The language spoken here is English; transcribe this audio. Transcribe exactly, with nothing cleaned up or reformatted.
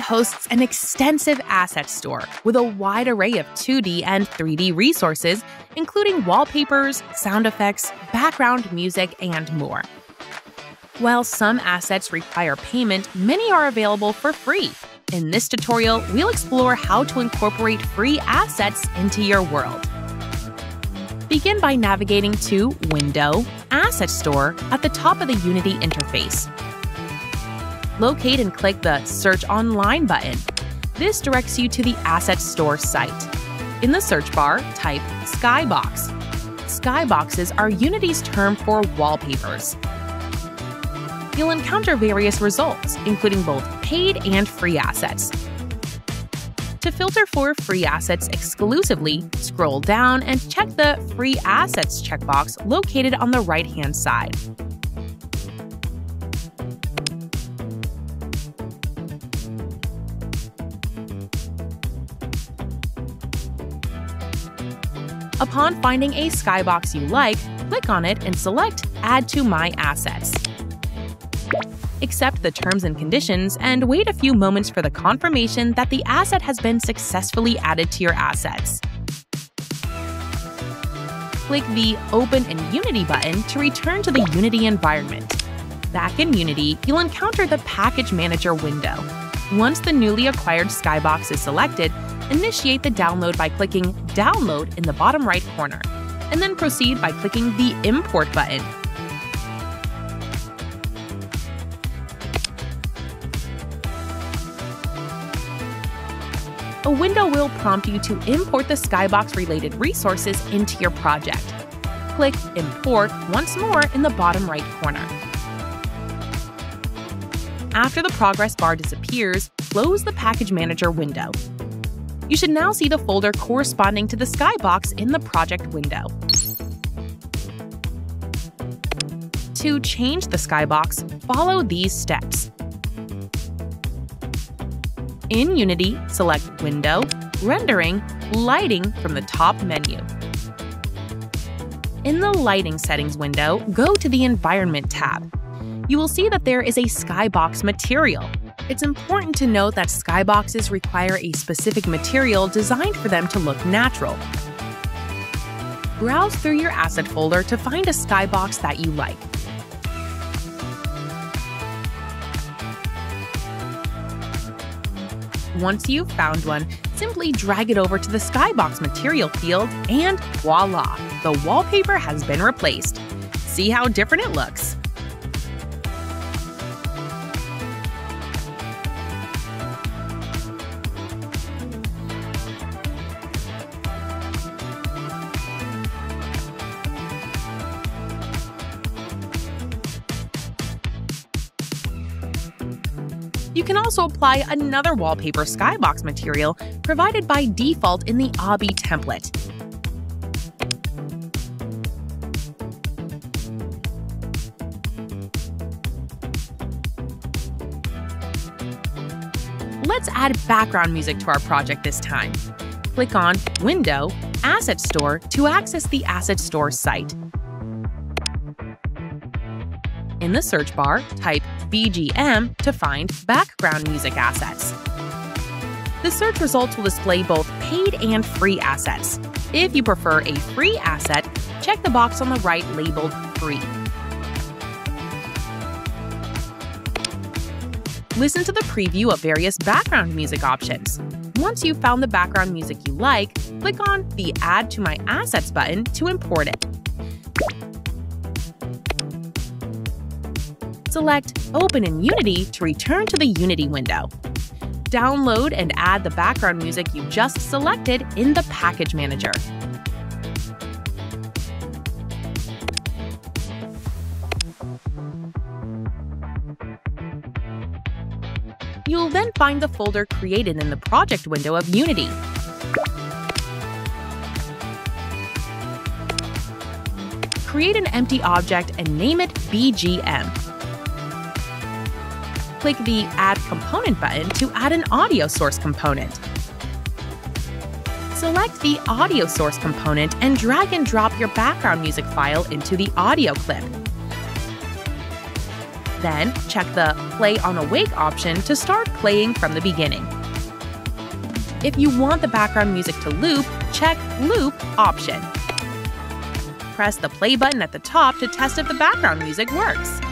hosts an extensive asset store with a wide array of two D and three D resources, including wallpapers, sound effects, background music, and more. While some assets require payment, many are available for free. In this tutorial, we'll explore how to incorporate free assets into your world. Begin by navigating to Window, Asset Store at the top of the Unity interface. Locate and click the Search Online button. This directs you to the Asset Store site. In the search bar, type Skybox. Skyboxes are Unity's term for wallpapers. You'll encounter various results, including both paid and free assets. To filter for free assets exclusively, scroll down and check the Free Assets checkbox located on the right-hand side. Upon finding a skybox you like, click on it and select Add to My Assets. Accept the terms and conditions and wait a few moments for the confirmation that the asset has been successfully added to your assets. Click the Open in Unity button to return to the Unity environment. Back in Unity, you'll encounter the Package Manager window. Once the newly acquired skybox is selected, initiate the download by clicking Download in the bottom right corner, and then proceed by clicking the Import button. A window will prompt you to import the Skybox-related resources into your project. Click Import once more in the bottom right corner. After the progress bar disappears, close the Package Manager window. You should now see the folder corresponding to the Skybox in the project window. To change the Skybox, follow these steps. In Unity, select Window, Rendering, Lighting from the top menu. In the Lighting Settings window, go to the Environment tab. You will see that there is a Skybox material. It's important to note that skyboxes require a specific material designed for them to look natural. Browse through your asset folder to find a skybox that you like. Once you've found one, simply drag it over to the Skybox material field and voila! The wallpaper has been replaced. See how different it looks? You can also apply another wallpaper skybox material provided by default in the Obby template. Let's add background music to our project this time. Click on Window, Asset Store to access the Asset Store site. In the search bar, type B G M to find background music assets. The search results will display both paid and free assets. If you prefer a free asset, check the box on the right labeled Free. Listen to the preview of various background music options. Once you've found the background music you like, click on the Add to My Assets button to import it. Select Open in Unity to return to the Unity window. Download and add the background music you just selected in the Package Manager. You'll then find the folder created in the project window of Unity. Create an empty object and name it B G M. Click the Add Component button to add an audio source component. Select the audio source component and drag and drop your background music file into the audio clip. Then check the Play on Awake option to start playing from the beginning. If you want the background music to loop, check Loop option. Press the play button at the top to test if the background music works.